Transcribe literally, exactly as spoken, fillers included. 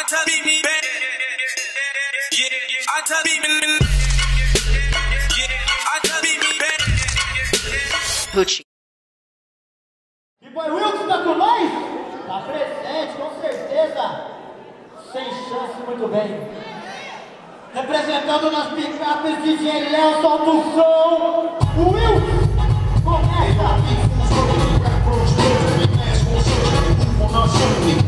E boy, Wilks tá com nós? Tá presente, com certeza. Sem chance, muito bem. Representando nas picapes, D J Léo, solta o som. O Wilks começa.